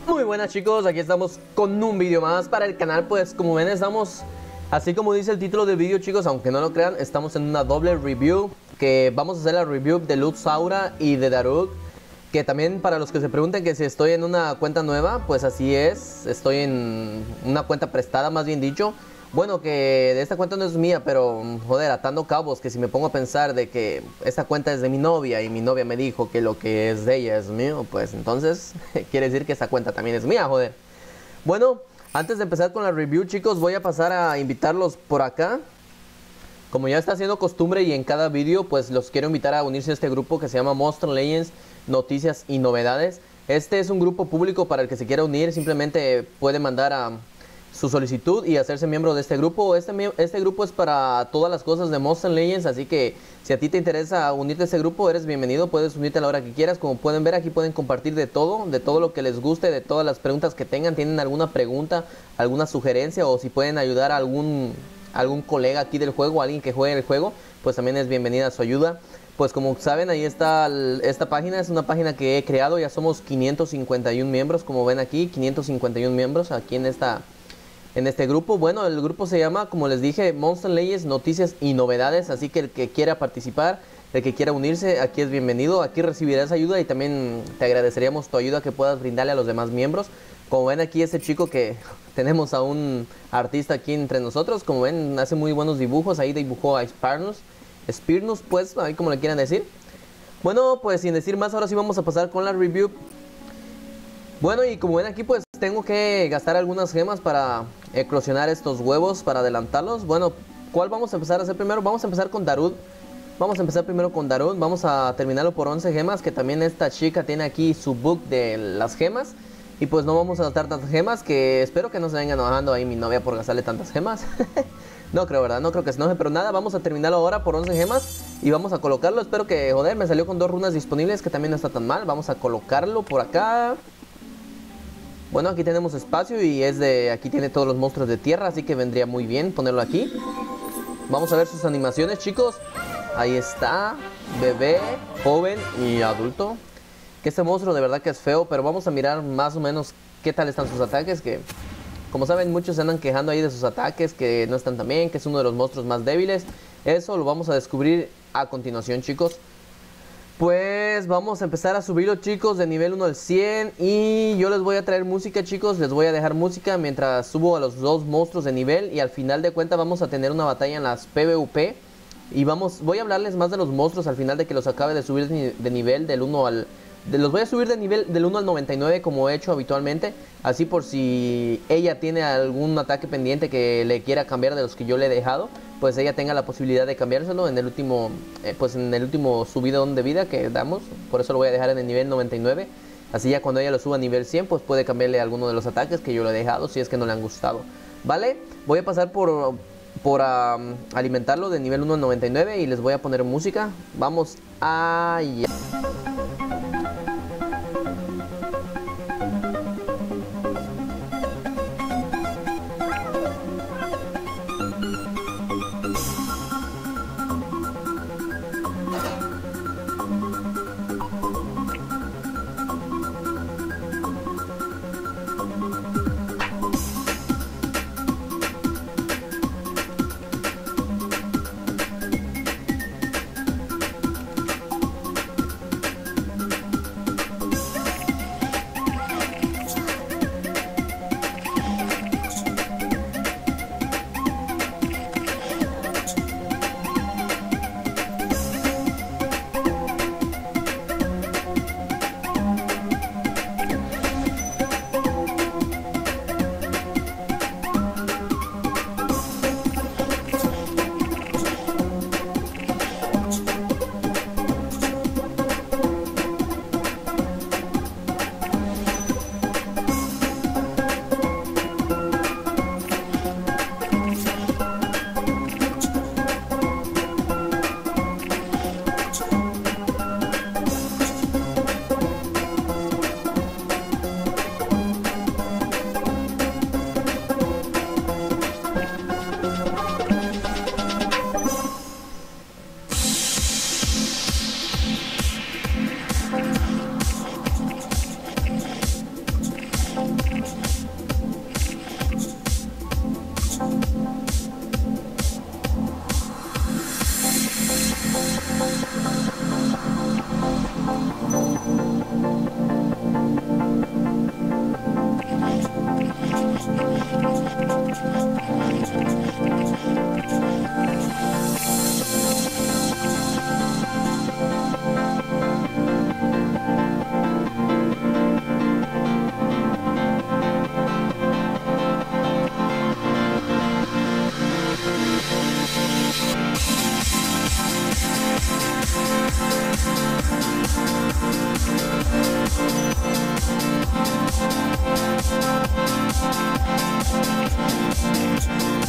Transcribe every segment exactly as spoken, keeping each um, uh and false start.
Muy buenas chicos, aquí estamos con un vídeo más para el canal. Pues como ven estamos, así como dice el título del vídeo chicos, aunque no lo crean, estamos en una doble review. Que vamos a hacer la review de Luz Aura y de Daruk. Que también para los que se pregunten que si estoy en una cuenta nueva, pues así es. Estoy en una cuenta prestada, más bien dicho. Bueno, que de esta cuenta no es mía, pero joder, atando cabos, que si me pongo a pensar de que esta cuenta es de mi novia y mi novia me dijo que lo que es de ella es mío, pues entonces quiere decir que esta cuenta también es mía, joder. Bueno, antes de empezar con la review chicos, voy a pasar a invitarlos por acá. Como ya está siendo costumbre y en cada vídeo, pues los quiero invitar a unirse a este grupo que se llama Monster Legends, Noticias y Novedades. Este es un grupo público para el que se quiera unir, simplemente puede mandar a su solicitud y hacerse miembro de este grupo. Este, este grupo es para todas las cosas de Monster Legends, así que si a ti te interesa unirte a este grupo, eres bienvenido, puedes unirte a la hora que quieras. Como pueden ver, aquí pueden compartir de todo, de todo lo que les guste, de todas las preguntas que tengan. Tienen alguna pregunta, alguna sugerencia, o si pueden ayudar a algún, algún colega aquí del juego, alguien que juegue el juego, pues también es bienvenida su ayuda. Pues como saben, ahí está el, esta página, es una página que he creado, ya somos quinientos cincuenta y uno miembros, como ven aquí, quinientos cincuenta y uno miembros aquí en esta... En este grupo. Bueno, el grupo se llama, como les dije, Monster Legends, Noticias y Novedades. Así que el que quiera participar, el que quiera unirse, aquí es bienvenido. Aquí recibirás ayuda y también te agradeceríamos tu ayuda que puedas brindarle a los demás miembros. Como ven aquí, este chico que tenemos a un artista aquí entre nosotros. Como ven, hace muy buenos dibujos. Ahí dibujó a Spirnus. Spirnus, pues, ahí como le quieran decir. Bueno, pues sin decir más, ahora sí vamos a pasar con la review. Bueno, y como ven aquí, pues tengo que gastar algunas gemas para eclosionar estos huevos, para adelantarlos. Bueno, ¿cuál vamos a empezar a hacer primero? Vamos a empezar con Darud. Vamos a empezar primero con Darud. Vamos a terminarlo por once gemas, que también esta chica tiene aquí su book de las gemas. Y pues no vamos a gastar tantas gemas, que espero que no se venga enojando ahí mi novia por gastarle tantas gemas. No creo, ¿verdad? No creo que se enoje, pero nada, vamos a terminarlo ahora por once gemas. Y vamos a colocarlo, espero que, joder, me salió con dos runas disponibles, que también no está tan mal. Vamos a colocarlo por acá. Bueno, aquí tenemos espacio y es de... Aquí tiene todos los monstruos de tierra, así que vendría muy bien ponerlo aquí. Vamos a ver sus animaciones, chicos. Ahí está, bebé, joven y adulto. Que este monstruo de verdad que es feo, pero vamos a mirar más o menos qué tal están sus ataques. Que, como saben, muchos se andan quejando ahí de sus ataques, que no están tan bien, que es uno de los monstruos más débiles. Eso lo vamos a descubrir a continuación, chicos. Pues vamos a empezar a subirlo, chicos, de nivel uno al cien. Y yo les voy a traer música, chicos. Les voy a dejar música mientras subo a los dos monstruos de nivel. Y al final de cuentas vamos a tener una batalla en las PvP. Y vamos, voy a hablarles más de los monstruos al final de que los acabe de subir de nivel del uno al... De, los voy a subir de nivel del uno al noventa y nueve como he hecho habitualmente. Así por si ella tiene algún ataque pendiente que le quiera cambiar de los que yo le he dejado, pues ella tenga la posibilidad de cambiárselo en el último eh, pues en el último subidón de vida que damos. Por eso lo voy a dejar en el nivel noventa y nueve. Así ya cuando ella lo suba a nivel cien, pues puede cambiarle alguno de los ataques que yo le he dejado si es que no le han gustado. Vale, voy a pasar por, por um, alimentarlo de nivel uno al noventa y nueve y les voy a poner música. Vamos allá.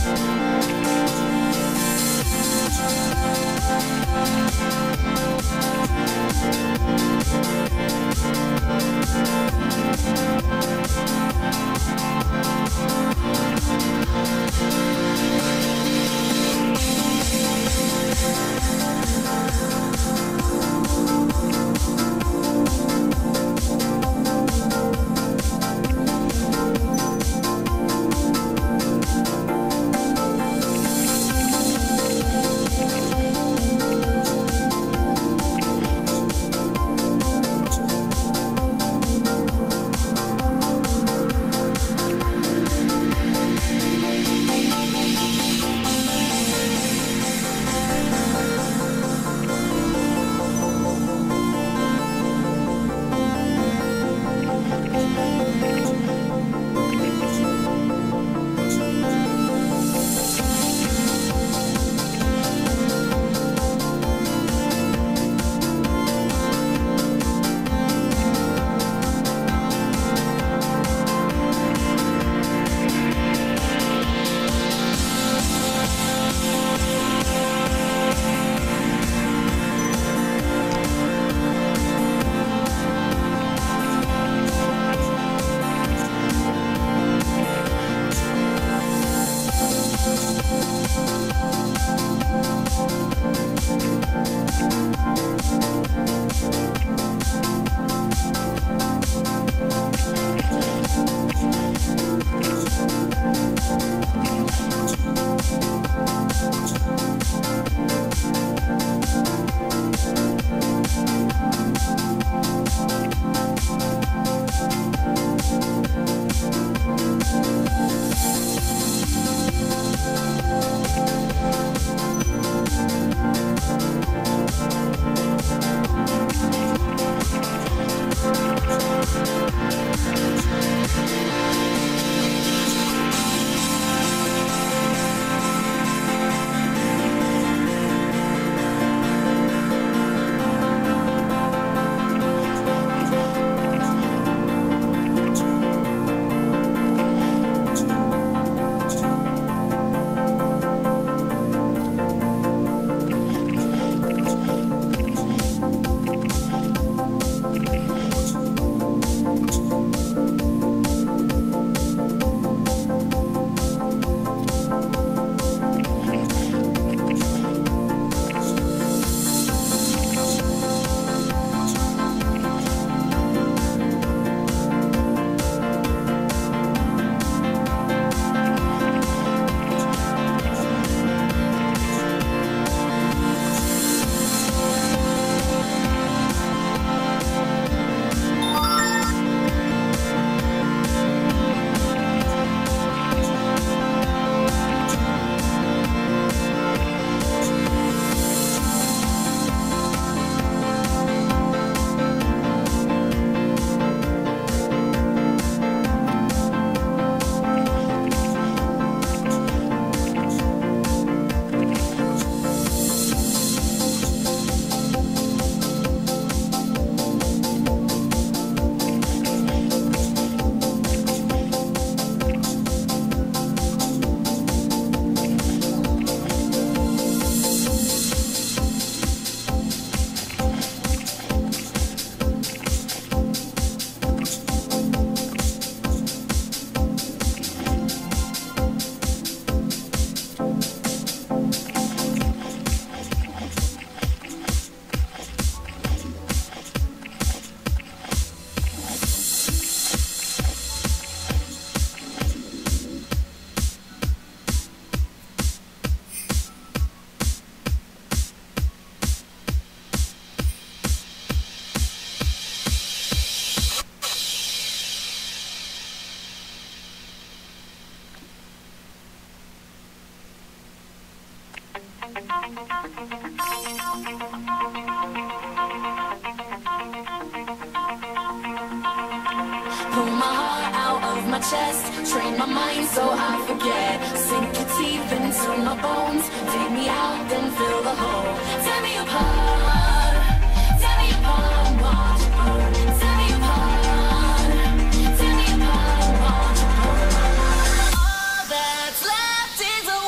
Pull my heart out of my chest, train my mind so I forget. Sink your teeth into my bones, dig me out, then fill the hole. Tear me apart, tear me apart, watch it burn. Tear me apart, tear me apart, watch it burn. All that's left is a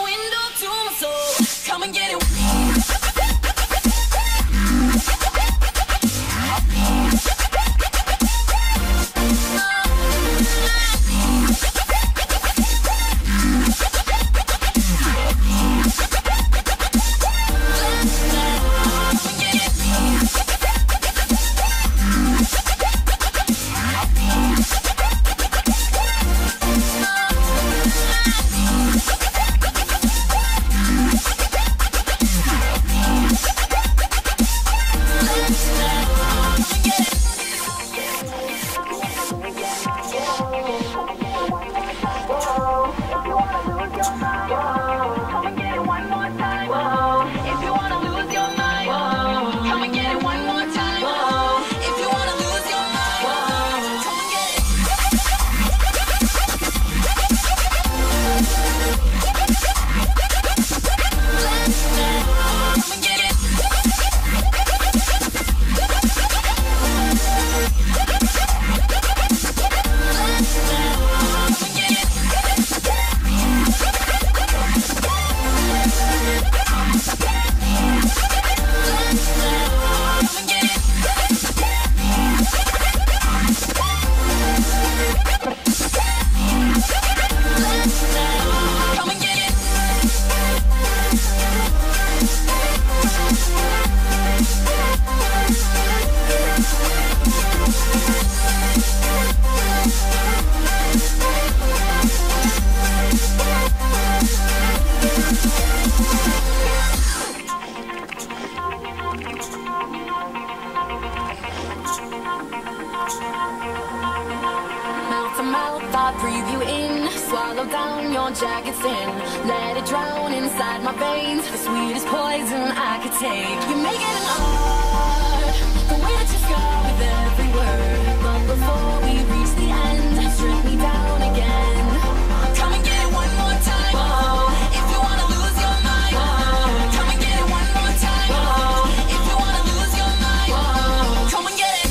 If I breathe you in, swallow down your jagged skin, let it drown inside my veins, the sweetest poison I could take. You make it an art, the way that you scar with every word. But before we reach the end, strip me down again. Come and get it one more time. Oh, if you wanna lose your mind. Oh, come and get it one more time. Oh, if you wanna lose your mind. Oh, come and get it.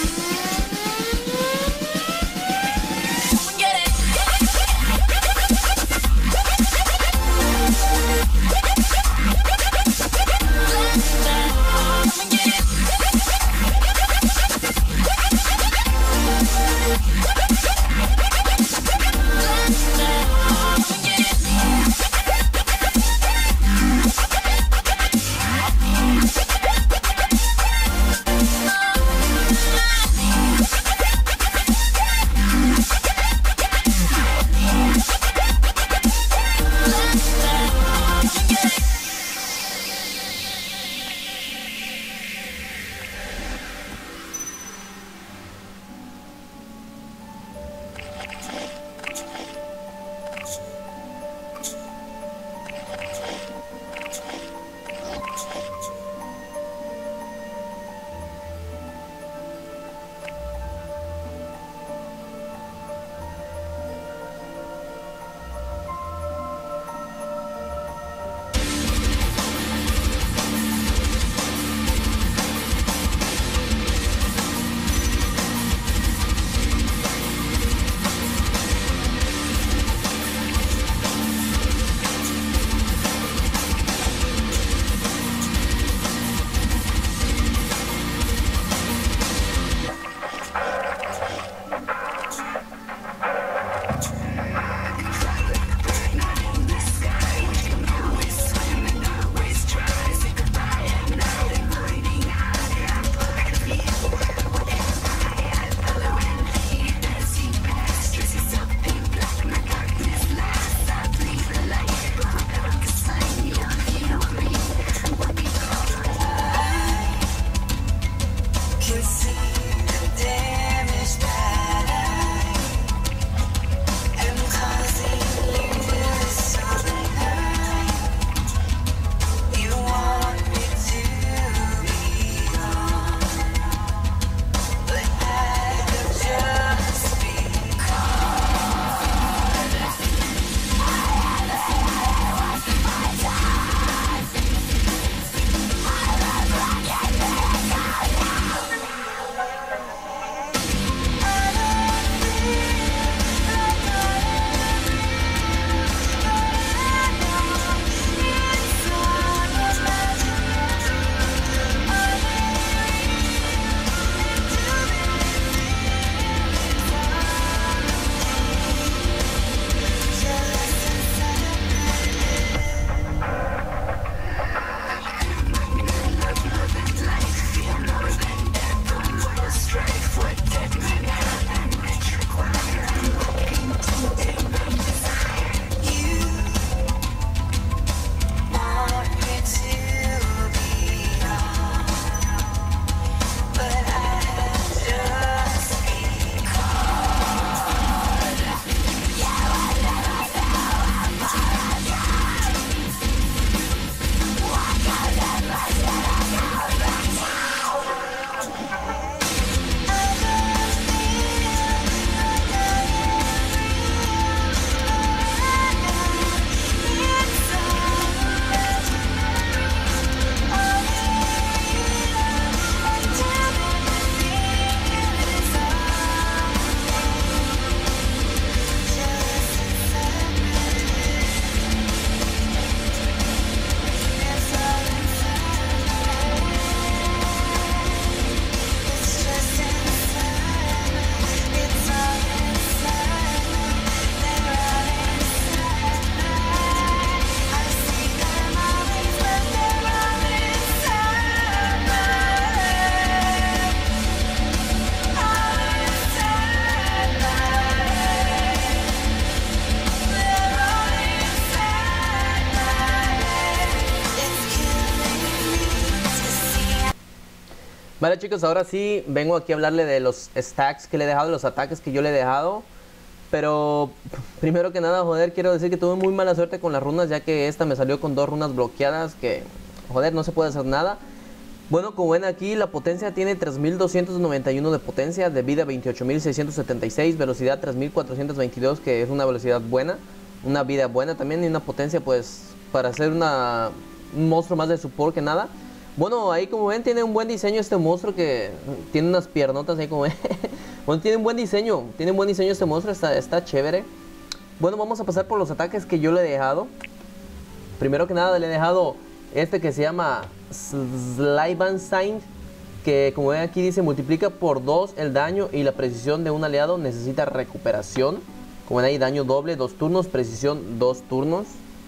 Come and get it. Come and get it. Vale chicos, ahora sí vengo aquí a hablarle de los stacks que le he dejado, los ataques que yo le he dejado. Pero primero que nada, joder, quiero decir que tuve muy mala suerte con las runas, ya que esta me salió con dos runas bloqueadas que, joder, no se puede hacer nada. Bueno, como ven aquí, la potencia tiene tres mil doscientos noventa y uno de potencia, de vida veintiocho mil seiscientos setenta y seis, velocidad tres mil cuatrocientos veintidós, que es una velocidad buena, una vida buena también, y una potencia pues para hacer una, un monstruo más de support que nada. Bueno, ahí como ven tiene un buen diseño este monstruo, que tiene unas piernotas ahí como ven. Bueno, tiene un buen diseño, tiene un buen diseño este monstruo, está, está chévere. Bueno, vamos a pasar por los ataques que yo le he dejado. Primero que nada le he dejado este que se llama Slibansign, que como ven aquí dice multiplica por dos el daño y la precisión de un aliado, necesita recuperación. Como ven ahí, daño doble, dos turnos, precisión, dos turnos.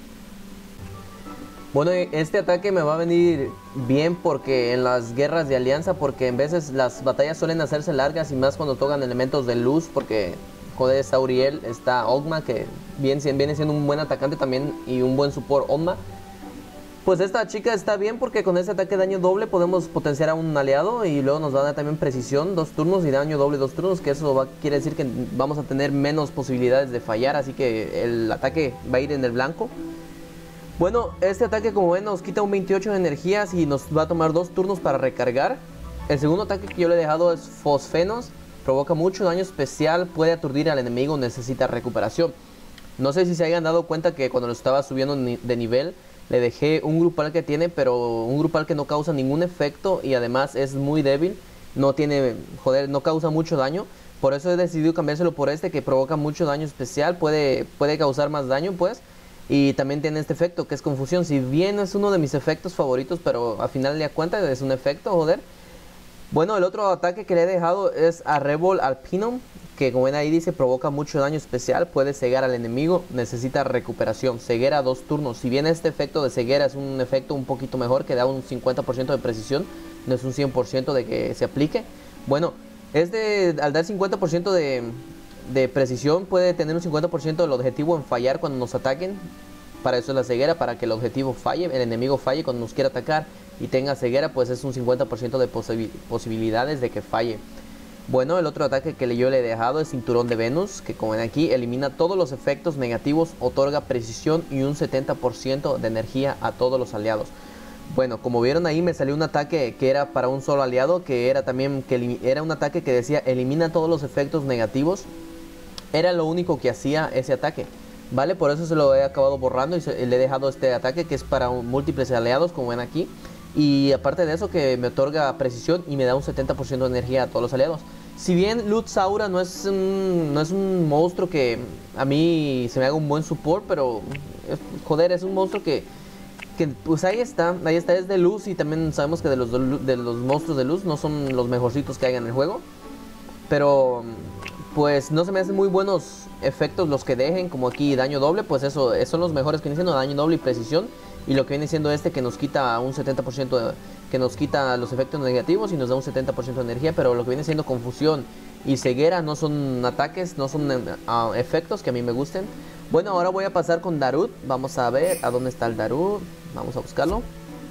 Bueno, este ataque me va a venir bien porque en las guerras de alianza, porque en veces las batallas suelen hacerse largas y más cuando tocan elementos de luz, porque joder, está Uriel, está Ogma, que viene, viene siendo un buen atacante también y un buen support Ogma. Pues esta chica está bien porque con este ataque de daño doble podemos potenciar a un aliado y luego nos va a dar también precisión dos turnos y daño doble dos turnos, que eso va, quiere decir que vamos a tener menos posibilidades de fallar, así que el ataque va a ir en el blanco. Bueno, este ataque como ven nos quita un veintiocho de energías y nos va a tomar dos turnos para recargar. El segundo ataque que yo le he dejado es Fosfenos, provoca mucho daño especial, puede aturdir al enemigo, necesita recuperación. No sé si se hayan dado cuenta que cuando lo estaba subiendo de nivel le dejé un grupal que tiene, pero un grupal que no causa ningún efecto y además es muy débil, no tiene, joder, no causa mucho daño. Por eso he decidido cambiárselo por este que provoca mucho daño especial, puede, puede causar más daño pues. Y también tiene este efecto que es confusión. Si bien es uno de mis efectos favoritos, pero al final de cuentas es un efecto, joder. Bueno, el otro ataque que le he dejado es a Rebel Alpinum, que como ven ahí dice provoca mucho daño especial, puede cegar al enemigo, necesita recuperación, ceguera dos turnos. Si bien este efecto de ceguera es un efecto un poquito mejor, que da un cincuenta por ciento de precisión, no es un cien por ciento de que se aplique. Bueno, este al dar cincuenta por ciento de... de precisión puede tener un cincuenta por ciento del objetivo en fallar cuando nos ataquen. Para eso es la ceguera, para que el objetivo falle, el enemigo falle cuando nos quiera atacar y tenga ceguera, pues es un cincuenta por ciento de posibil posibilidades de que falle. Bueno, el otro ataque que yo le he dejado es Cinturón de Venus, que como ven aquí elimina todos los efectos negativos, otorga precisión y un setenta por ciento de energía a todos los aliados. Bueno, como vieron ahí me salió un ataque que era para un solo aliado, que era también que era un ataque que decía elimina todos los efectos negativos. Era lo único que hacía ese ataque, ¿vale? Por eso se lo he acabado borrando y se, le he dejado este ataque que es para un, múltiples aliados, como ven aquí. Y aparte de eso que me otorga precisión y me da un setenta por ciento de energía a todos los aliados. Si bien Luz Aura no es un, no es un monstruo que a mí se me haga un buen support, pero joder, es un monstruo que, que pues ahí está, ahí está, es de luz y también sabemos que de los, de los monstruos de luz no son los mejorcitos que hay en el juego. Pero pues no se me hacen muy buenos efectos los que dejen, como aquí daño doble, pues eso, eso son los mejores que vienen siendo daño doble y precisión. Y lo que viene siendo este que nos quita un setenta por ciento, de, que nos quita los efectos negativos y nos da un setenta por ciento de energía. Pero lo que viene siendo confusión y ceguera no son ataques, no son uh, efectos que a mí me gusten. Bueno, ahora voy a pasar con Darut, vamos a ver a dónde está el Darut, vamos a buscarlo.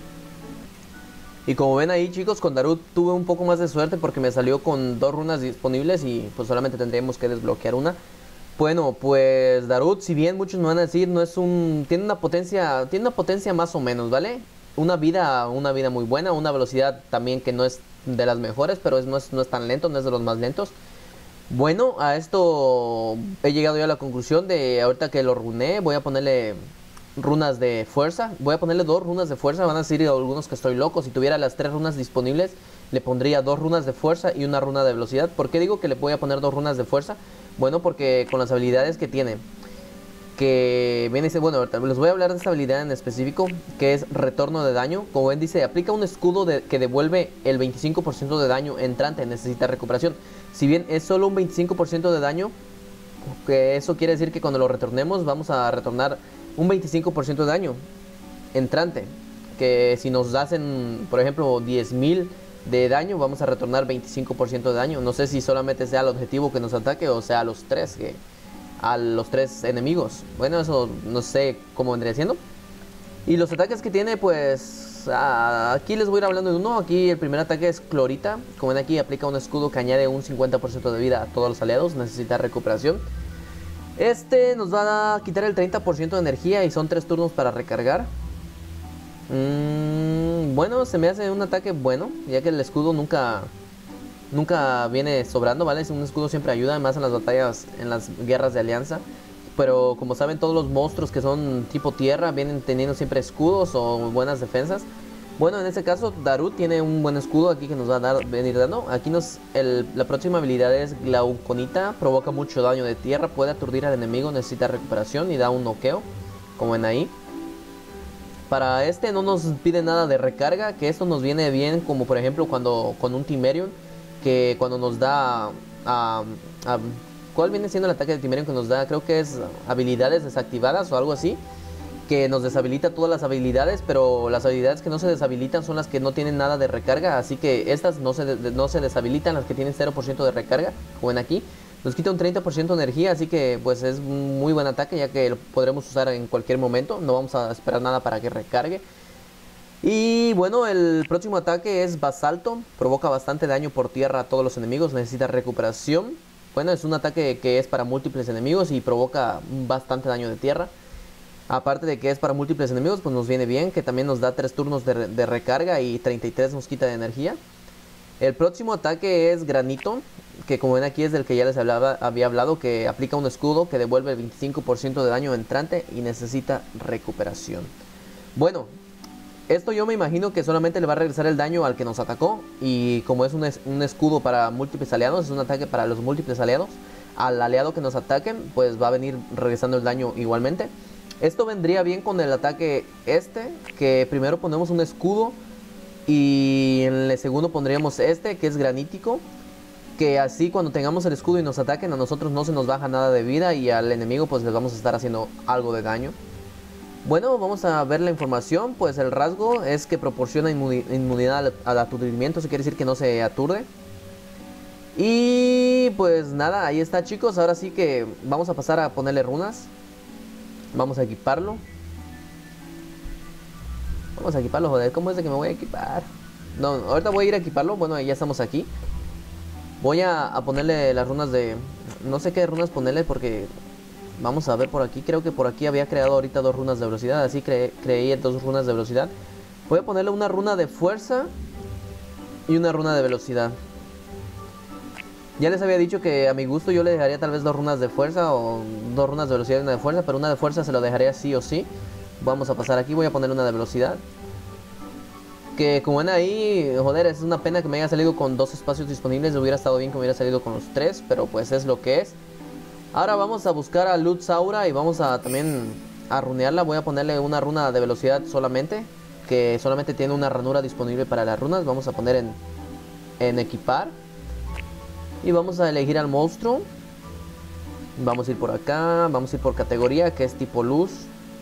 Y como ven ahí chicos, con Darut tuve un poco más de suerte porque me salió con dos runas disponibles y pues solamente tendríamos que desbloquear una. Bueno, pues Darut, si bien muchos me van a decir, no es un... Tiene una potencia, tiene una potencia más o menos, ¿vale? Una vida, una vida muy buena, una velocidad también que no es de las mejores, pero es, no, es, no es tan lento, no es de los más lentos. Bueno, a esto he llegado ya a la conclusión de ahorita que lo runé, voy a ponerle runas de fuerza. Voy a ponerle dos runas de fuerza. Van a decir algunos que estoy loco. Si tuviera las tres runas disponibles, le pondría dos runas de fuerza y una runa de velocidad. ¿Por qué digo que le voy a poner dos runas de fuerza? Bueno, porque con las habilidades que tiene, que viene, bueno, ahorita les voy a hablar de esta habilidad en específico, que es retorno de daño. Como ven dice, aplica un escudo de, que devuelve el veinticinco por ciento de daño entrante, necesita recuperación. Si bien es solo un veinticinco por ciento de daño, que eso quiere decir que cuando lo retornemos vamos a retornar un veinticinco por ciento de daño entrante, que si nos hacen por ejemplo diez mil de daño, vamos a retornar veinticinco por ciento de daño. No sé si solamente sea el objetivo que nos ataque o sea a los tres, que a los tres enemigos. Bueno, eso no sé cómo vendría siendo. Y los ataques que tiene, pues a, aquí les voy a ir hablando de uno. Aquí el primer ataque es Clorita. Como ven aquí, aplica un escudo que añade un cincuenta por ciento de vida a todos los aliados, necesita recuperación. Este nos va a quitar el treinta por ciento de energía y son tres turnos para recargar. Mm, bueno, se me hace un ataque bueno, ya que el escudo nunca nunca viene sobrando, ¿vale? Un escudo siempre ayuda, además en las batallas, en las guerras de alianza. Pero como saben, todos los monstruos que son tipo tierra vienen teniendo siempre escudos o buenas defensas. Bueno, en este caso Darut tiene un buen escudo aquí que nos va a dar, venir dando. Aquí nos el, la próxima habilidad es Glauconita, provoca mucho daño de tierra, puede aturdir al enemigo, necesita recuperación y da un noqueo, como ven ahí. Para este no nos pide nada de recarga, que esto nos viene bien, como por ejemplo cuando con un Timerion, que cuando nos da... Uh, uh, ¿Cuál viene siendo el ataque de Timerion que nos da? Creo que es habilidades desactivadas o algo así, que nos deshabilita todas las habilidades, pero las habilidades que no se deshabilitan son las que no tienen nada de recarga, así que estas no se, de, no se deshabilitan, las que tienen cero por ciento de recarga, como ven aquí. Nos quita un treinta por ciento de energía, así que pues es un muy buen ataque, ya que lo podremos usar en cualquier momento, no vamos a esperar nada para que recargue. Y bueno, el próximo ataque es Basalto, provoca bastante daño por tierra a todos los enemigos, necesita recuperación. Bueno, es un ataque que es para múltiples enemigos y provoca bastante daño de tierra. Aparte de que es para múltiples enemigos, pues nos viene bien, que también nos da tres turnos de, de recarga y treinta y tres nos quita de energía. El próximo ataque es Granito, que como ven aquí es del que ya les hablaba, había hablado, que aplica un escudo que devuelve el veinticinco por ciento de daño entrante y necesita recuperación. Bueno, esto yo me imagino que solamente le va a regresar el daño al que nos atacó, y como es un, es un escudo para múltiples aliados, es un ataque para los múltiples aliados, al aliado que nos ataquen, pues va a venir regresando el daño igualmente. Esto vendría bien con el ataque este, que primero ponemos un escudo y en el segundo pondríamos este, que es granítico, que así cuando tengamos el escudo y nos ataquen, a nosotros no se nos baja nada de vida y al enemigo pues les vamos a estar haciendo algo de daño. Bueno, vamos a ver la información. Pues el rasgo es que proporciona inmunidad al, al aturdimiento, eso quiere decir que no se aturde. Y pues nada, ahí está, chicos. Ahora sí que vamos a pasar a ponerle runas. Vamos a equiparlo. Vamos a equiparlo, joder, ¿cómo es de que me voy a equipar? No, ahorita voy a ir a equiparlo. Bueno, ya estamos aquí. Voy a, a ponerle las runas de... No sé qué runas ponerle porque... Vamos a ver por aquí, creo que por aquí había creado ahorita dos runas de velocidad, así cre creé dos runas de velocidad. Voy a ponerle una runa de fuerza y una runa de velocidad. Ya les había dicho que a mi gusto yo le dejaría tal vez dos runas de fuerza o dos runas de velocidad y una de fuerza, pero una de fuerza se lo dejaría sí o sí. Vamos a pasar aquí, voy a poner una de velocidad. Que como ven ahí, joder, es una pena que me haya salido con dos espacios disponibles, hubiera estado bien que me hubiera salido con los tres, pero pues es lo que es. Ahora vamos a buscar a Lutz Aura y vamos a también a runearla. Voy a ponerle una runa de velocidad solamente, que solamente tiene una ranura disponible para las runas. Vamos a poner en, en equipar. Y vamos a elegir al monstruo. Vamos a ir por acá, vamos a ir por categoría, que es tipo luz.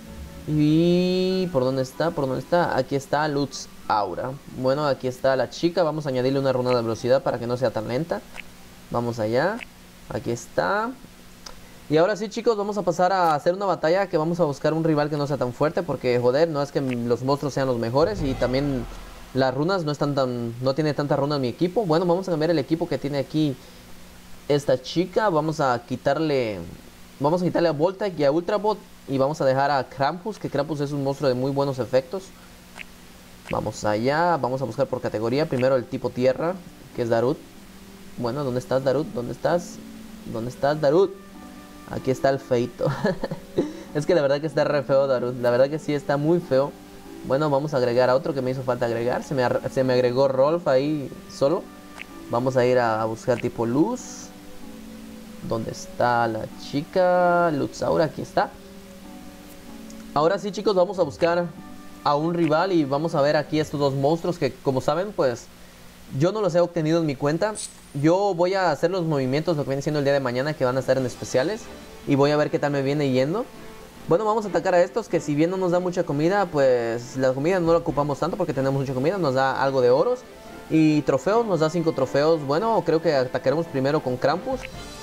Y ¿por dónde está? ¿Por dónde está? Aquí está Lutz Aura. Bueno, aquí está la chica. Vamos a añadirle una runa de velocidad para que no sea tan lenta. Vamos allá. Aquí está. Y ahora sí, chicos, vamos a pasar a hacer una batalla, que vamos a buscar un rival que no sea tan fuerte, porque joder, no es que los monstruos sean los mejores y también las runas no están tan, no tiene tantas runas mi equipo. Bueno, vamos a cambiar el equipo que tiene aquí esta chica. Vamos a quitarle, vamos a quitarle a Voltec y a Ultrabot y vamos a dejar a Krampus, que Krampus es un monstruo de muy buenos efectos. Vamos allá, vamos a buscar por categoría. Primero el tipo tierra, que es Darut. Bueno, ¿dónde estás, Darut? ¿Dónde estás? ¿Dónde estás, Darut? Aquí está el feito. Es que la verdad que está re feo Darut. La verdad que sí está muy feo. Bueno, vamos a agregar a otro que me hizo falta agregar. Se me, se me agregó Rolf ahí solo. Vamos a ir a, a buscar tipo luz. ¿Dónde está la chica? Lutz Aura, aquí está. Ahora sí, chicos, vamos a buscar a un rival y vamos a ver aquí estos dos monstruos que, como saben, pues yo no los he obtenido en mi cuenta. Yo voy a hacer los movimientos, lo que viene siendo el día de mañana, que van a estar en especiales. Y voy a ver qué tal me viene yendo. Bueno, vamos a atacar a estos, que si bien no nos da mucha comida, pues la comida no la ocupamos tanto porque tenemos mucha comida. Nos da algo de oros y trofeos, nos da cinco trofeos. Bueno, creo que atacaremos primero con Krampus.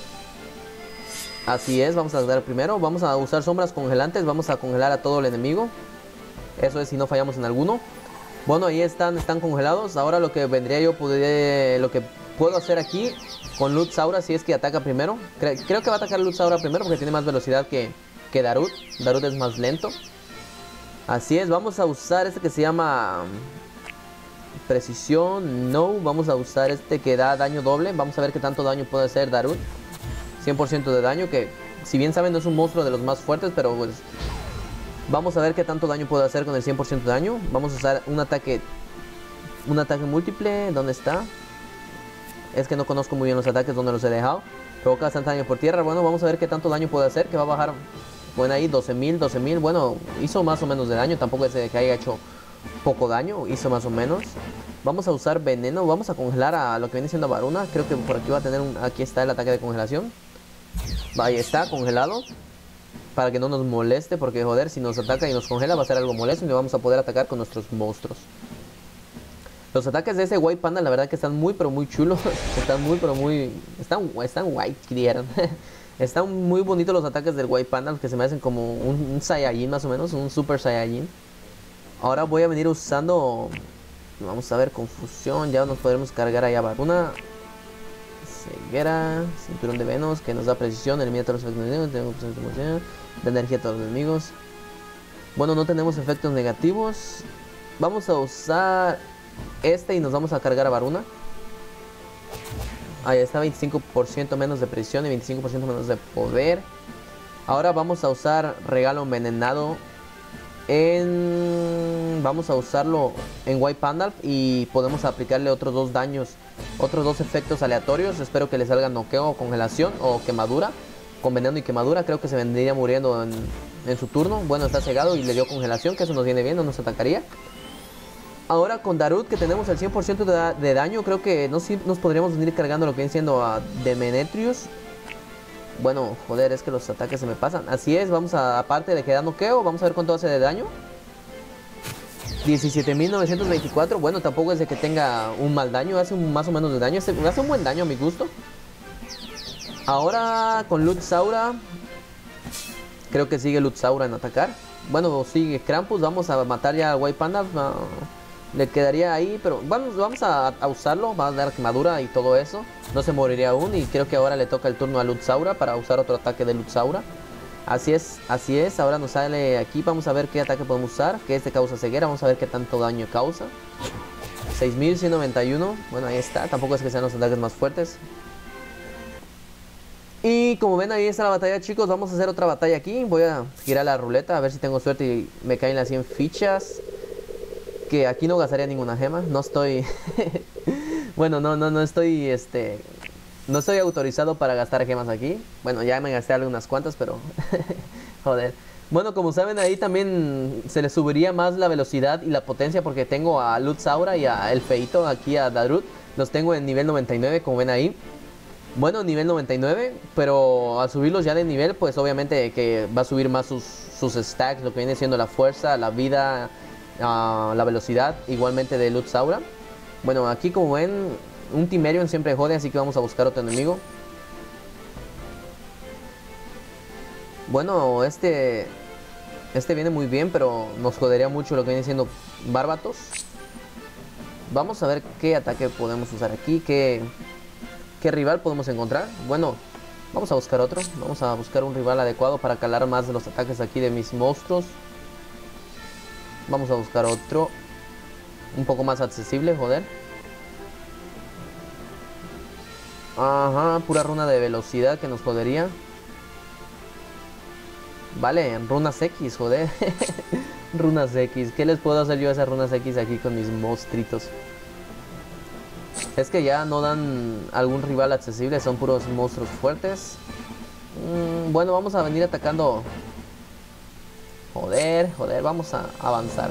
Así es, vamos a atacar primero. Vamos a usar sombras congelantes, vamos a congelar a todo el enemigo. Eso es si no fallamos en alguno. Bueno, ahí están, están congelados. Ahora lo que vendría yo, podría, lo que puedo hacer aquí con Lutz Aura si es que ataca primero. Cre creo que va a atacar Lutz Aura primero porque tiene más velocidad que, que Darut. Darut es más lento. Así es, vamos a usar este que se llama precisión. No, vamos a usar este que da daño doble. Vamos a ver qué tanto daño puede hacer Darut. cien por ciento de daño, que si bien saben no es un monstruo de los más fuertes, pero pues vamos a ver qué tanto daño puede hacer con el cien por ciento de daño. Vamos a usar un ataque un ataque múltiple. ¿Dónde está? Es que no conozco muy bien los ataques, donde los he dejado. Provoca bastante daño por tierra. Bueno, vamos a ver qué tanto daño puede hacer, que va a bajar. Bueno, ahí doce mil, doce mil. Bueno, hizo más o menos de daño. Tampoco es que haya hecho poco daño. Hizo más o menos. Vamos a usar veneno. Vamos a congelar a lo que viene siendo Varuna. Creo que por aquí va a tener un... Aquí está el ataque de congelación. Ahí está, congelado. Para que no nos moleste. Porque joder, si nos ataca y nos congela va a ser algo molesto. Y no vamos a poder atacar con nuestros monstruos. Los ataques de ese White Panda la verdad que están muy pero muy chulos. Están muy pero muy... Están, están white, dijeron. Están muy bonitos los ataques del White Panda, que se me hacen como un, un Saiyajin más o menos, un Super Saiyajin. Ahora voy a venir usando, vamos a ver, confusión, ya nos podremos cargar allá Varuna. Ceguera, cinturón de Venus, que nos da precisión, elimina todos los efectos negativos, de energía a todos los enemigos. Bueno, no tenemos efectos negativos. Vamos a usar este y nos vamos a cargar a Varuna. Ahí está, veinticinco por ciento menos de presión y veinticinco por ciento menos de poder. Ahora vamos a usar regalo envenenado en... Vamos a usarlo en White Panda y podemos aplicarle otros dos daños, otros dos efectos aleatorios. Espero que le salga noqueo o congelación o quemadura. Con veneno y quemadura creo que se vendría muriendo en, en su turno. Bueno, está cegado y le dio congelación, que eso nos viene bien, no nos atacaría. Ahora con Darut, que tenemos el cien por ciento de, da de daño, creo que nos, nos podríamos venir cargando lo que viene siendo a Demetrius. Bueno, joder, es que los ataques se me pasan. Así es, vamos a, aparte de que da noqueo, vamos a ver cuánto hace de daño. diecisiete mil novecientos veinticuatro, bueno, tampoco es de que tenga un mal daño, hace un, más o menos de daño, hace, hace un buen daño a mi gusto. Ahora con Lutz Aura, creo que sigue Lutz Aura en atacar. Bueno, sigue Krampus, vamos a matar ya a White Panda. Uh, Le quedaría ahí, pero vamos, vamos a, a usarlo. Va a dar quemadura y todo eso. No se moriría aún. Y creo que ahora le toca el turno a Lutz Aura para usar otro ataque de Lutz Aura. Así es, así es. Ahora nos sale aquí. Vamos a ver qué ataque podemos usar. Que este causa ceguera. Vamos a ver qué tanto daño causa. seis mil ciento noventa y uno. Bueno, ahí está. Tampoco es que sean los ataques más fuertes. Y como ven, ahí está la batalla, chicos. Vamos a hacer otra batalla aquí. Voy a girar la ruleta a ver si tengo suerte y me caen las cien fichas. Que aquí no gastaría ninguna gema. No estoy... bueno, no, no, no estoy, este... No estoy autorizado para gastar gemas aquí. Bueno, ya me gasté algunas cuantas, pero... joder. Bueno, como saben, ahí también se le subiría más la velocidad y la potencia, porque tengo a Lutz Aura y a el feito aquí, a Darut. Los tengo en nivel noventa y nueve, como ven ahí. Bueno, nivel noventa y nueve, pero al subirlos ya de nivel, pues obviamente que va a subir más sus, sus stacks, lo que viene siendo la fuerza, la vida... Uh, la velocidad igualmente de Lutz Aura. Bueno, aquí como ven, un Timerion siempre jode, así que vamos a buscar otro enemigo. Bueno, este Este viene muy bien, pero nos jodería mucho lo que viene siendo Barbatos. Vamos a ver qué ataque podemos usar aquí, qué, qué rival podemos encontrar. Bueno, vamos a buscar otro. Vamos a buscar un rival adecuado para calar más de los ataques aquí de mis monstruos. Vamos a buscar otro un poco más accesible, joder. Ajá, pura runa de velocidad que nos jodería. Vale, runas X, joder. Runas X, ¿qué les puedo hacer yo a esas runas X aquí con mis monstruitos? Es que ya no dan algún rival accesible, son puros monstruos fuertes. mm, Bueno, vamos a venir atacando. Joder, joder, vamos a avanzar.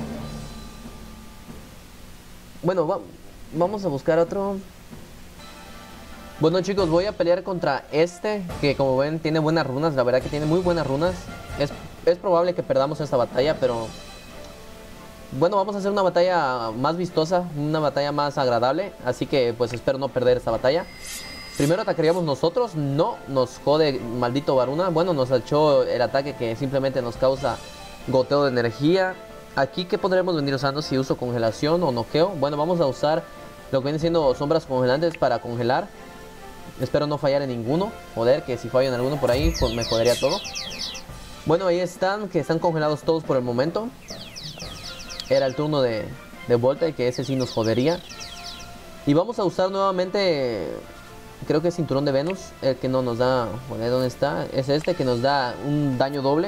Bueno, va, vamos a buscar otro. Bueno, chicos, voy a pelear contra este, que como ven tiene buenas runas. La verdad que tiene muy buenas runas. Es, es probable que perdamos esta batalla, pero... Bueno, vamos a hacer una batalla más vistosa, una batalla más agradable. Así que pues espero no perder esta batalla. Primero atacaríamos nosotros. No, nos jode maldito Varuna. Bueno, nos echó el ataque que simplemente nos causa goteo de energía. Aquí, ¿qué podremos venir usando si uso congelación o noqueo? Bueno, vamos a usar lo que vienen siendo sombras congelantes para congelar. Espero no fallar en ninguno. Joder, que si fallo en alguno por ahí, pues me jodería todo. Bueno, ahí están, que están congelados todos por el momento. Era el turno de, de Volta y que ese sí nos jodería. Y vamos a usar nuevamente, creo que es Cinturón de Venus, el que no nos da, joder, ¿dónde está? Es este que nos da un daño doble.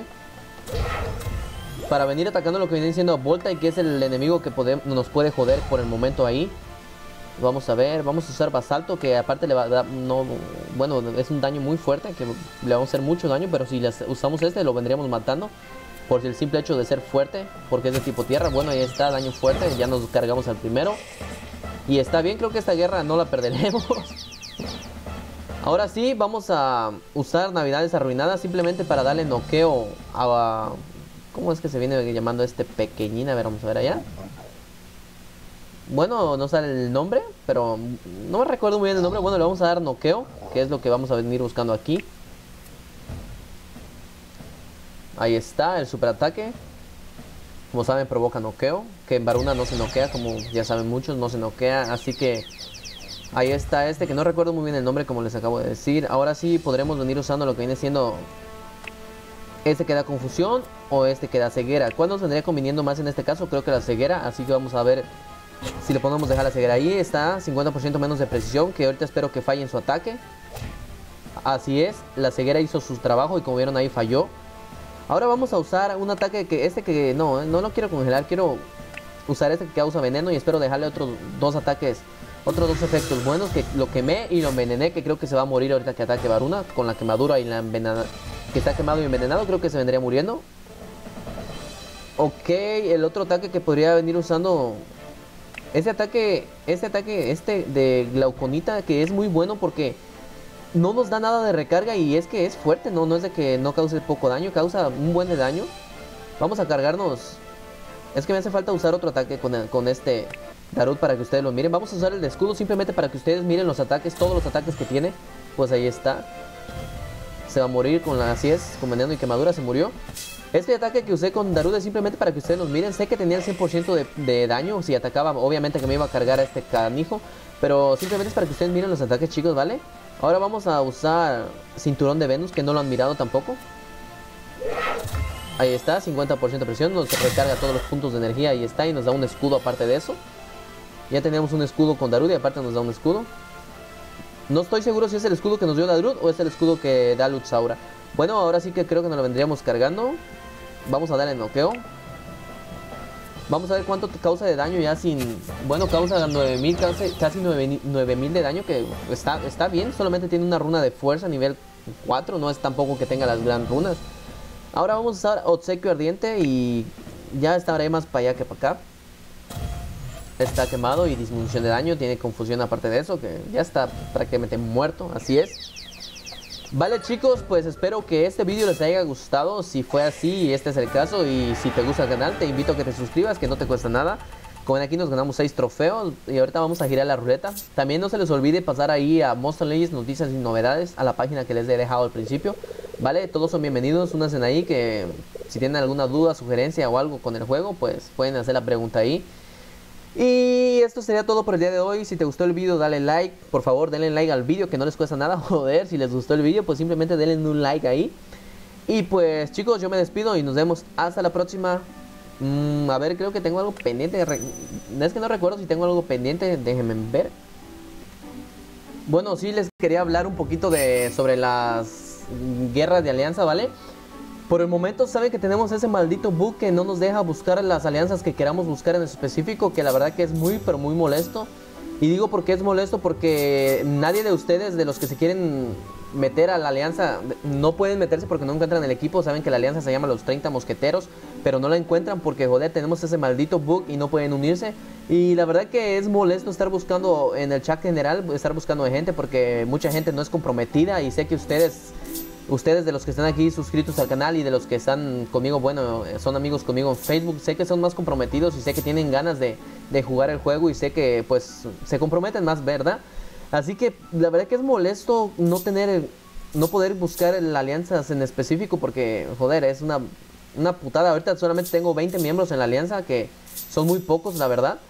Para venir atacando lo que viene siendo Volta y que es el enemigo que podemos, nos puede joder por el momento ahí. Vamos a ver, vamos a usar Basalto, que aparte le va a dar, no, bueno, es un daño muy fuerte, que le vamos a hacer mucho daño, pero si les usamos este lo vendríamos matando. Por el simple hecho de ser fuerte, porque es de tipo tierra. Bueno, ahí está, daño fuerte, ya nos cargamos al primero. Y está bien, creo que esta guerra no la perderemos. Ahora sí, vamos a usar Navidades Arruinadas simplemente para darle noqueo a... ¿Cómo es que se viene llamando este pequeñín? A ver, vamos a ver allá. Bueno, no sale el nombre, pero no me recuerdo muy bien el nombre. Bueno, le vamos a dar noqueo, que es lo que vamos a venir buscando aquí. Ahí está, el superataque. Como saben, provoca noqueo. Que en Varuna no se noquea, como ya saben muchos, no se noquea. Así que ahí está este, que no recuerdo muy bien el nombre, como les acabo de decir. Ahora sí podremos venir usando lo que viene siendo este que da confusión o este que da ceguera. ¿Cuál nos vendría conviniendo más en este caso? Creo que la ceguera, así que vamos a ver si le podemos dejar la ceguera. Ahí está, cincuenta por ciento menos de precisión, que ahorita espero que falle en su ataque. Así es, la ceguera hizo su trabajo y como vieron ahí falló. Ahora vamos a usar un ataque que este que no, no lo quiero congelar, quiero usar este que causa veneno y espero dejarle otros dos ataques, otros dos efectos buenos, que lo quemé y lo envenené, que creo que se va a morir ahorita que ataque Varuna, con la quemadura y la envenenada, que está quemado y envenenado, creo que se vendría muriendo. Ok, el otro ataque que podría venir usando, este ataque, este ataque, este de Glauconita, que es muy bueno porque no nos da nada de recarga y es que es fuerte, no, no es de que no cause poco daño, causa un buen de daño. Vamos a cargarnos. Es que me hace falta usar otro ataque con, el, con este Darut para que ustedes lo miren. Vamos a usar el de escudo simplemente para que ustedes miren los ataques, todos los ataques que tiene. Pues ahí está. Se va a morir con la así es, con veneno y quemadura, se murió. Este ataque que usé con Darut es simplemente para que ustedes los miren. Sé que tenía el cien por ciento de, de daño si atacaba, obviamente que me iba a cargar a este canijo. Pero simplemente es para que ustedes miren los ataques, chicos, ¿vale? Ahora vamos a usar Cinturón de Venus, que no lo han mirado tampoco. Ahí está, cincuenta por ciento de presión, nos recarga todos los puntos de energía, ahí está, y nos da un escudo aparte de eso. Ya tenemos un escudo con Darut y aparte nos da un escudo. No estoy seguro si es el escudo que nos dio Darut o es el escudo que da Luxaura. Bueno, ahora sí que creo que nos lo vendríamos cargando. Vamos a darle noqueo. Vamos a ver cuánto causa de daño ya sin... Bueno, causa nueve mil, casi nueve mil de daño, que está, está bien. Solamente tiene una runa de fuerza nivel cuatro, no es tampoco que tenga las gran runas. Ahora vamos a usar Obsequio Ardiente y ya estaré más para allá que para acá. Está quemado y disminución de daño, tiene confusión aparte de eso, que ya está prácticamente muerto, así es. Vale, chicos, pues espero que este vídeo les haya gustado. Si fue así y este es el caso, y si te gusta el canal, te invito a que te suscribas, que no te cuesta nada. Como ven, aquí nos ganamos seis trofeos y ahorita vamos a girar la ruleta. También no se les olvide pasar ahí a Monster Legends Noticias y Novedades, a la página que les he dejado al principio. Vale, todos son bienvenidos, únanse ahí, que si tienen alguna duda, sugerencia o algo con el juego, pues pueden hacer la pregunta ahí. Y esto sería todo por el día de hoy. Si te gustó el video, dale like. Por favor, denle like al video, que no les cuesta nada. Joder, si les gustó el video, pues simplemente denle un like ahí. Y pues chicos, yo me despido y nos vemos hasta la próxima. mm, A ver, creo que tengo algo pendiente. Es que no recuerdo si tengo algo pendiente. Déjenme ver. Bueno, sí les quería hablar un poquito de sobre las guerras de alianza, ¿vale? Por el momento saben que tenemos ese maldito bug que no nos deja buscar las alianzas que queramos buscar en específico, que la verdad que es muy pero muy molesto. Y digo porque es molesto porque nadie de ustedes, de los que se quieren meter a la alianza, no pueden meterse porque no encuentran el equipo. Saben que la alianza se llama los treinta mosqueteros, pero no la encuentran porque joder, tenemos ese maldito bug y no pueden unirse. Y la verdad que es molesto estar buscando en el chat general, estar buscando de gente, porque mucha gente no es comprometida. Y sé que ustedes... Ustedes de los que están aquí suscritos al canal y de los que están conmigo, bueno, son amigos conmigo en Facebook, sé que son más comprometidos y sé que tienen ganas de, de jugar el juego y sé que pues se comprometen más, ¿verdad? Así que la verdad que es molesto no tener, no poder buscar alianzas en específico porque, joder, es una, una putada. Ahorita solamente tengo veinte miembros en la alianza, que son muy pocos, la verdad.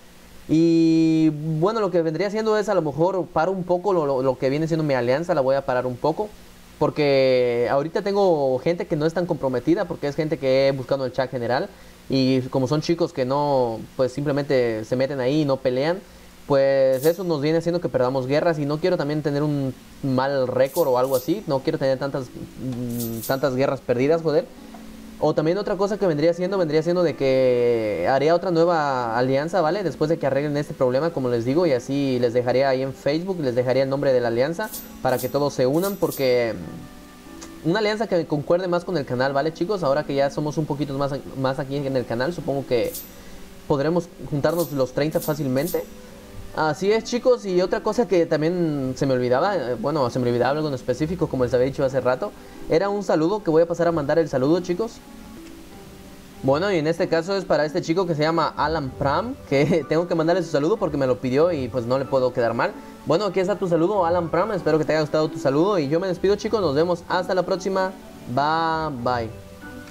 Y bueno, lo que vendría siendo es a lo mejor paro un poco lo, lo, lo que viene siendo mi alianza, la voy a parar un poco. Porque ahorita tengo gente que no es tan comprometida, porque es gente que he buscado en el chat general. Y como son chicos que no, pues simplemente se meten ahí y no pelean, pues eso nos viene haciendo que perdamos guerras. Y no quiero también tener un mal récord o algo así. No quiero tener tantas, mmm, tantas guerras perdidas, joder. O también otra cosa que vendría siendo, vendría siendo de que haría otra nueva alianza, ¿vale? Después de que arreglen este problema, como les digo, y así les dejaría ahí en Facebook, les dejaría el nombre de la alianza para que todos se unan, porque una alianza que concuerde más con el canal, ¿vale, chicos? Ahora que ya somos un poquito más, más aquí en el canal, supongo que podremos juntarnos los treinta fácilmente. Así es, chicos. Y otra cosa que también se me olvidaba, bueno, se me olvidaba algo en específico, como les había dicho hace rato, era un saludo que voy a pasar a mandar el saludo, chicos. Bueno, y en este caso es para este chico que se llama Alan Pram, que tengo que mandarle su saludo porque me lo pidió y pues no le puedo quedar mal. Bueno, aquí está tu saludo, Alan Pram, espero que te haya gustado tu saludo y yo me despido, chicos, nos vemos hasta la próxima, bye bye.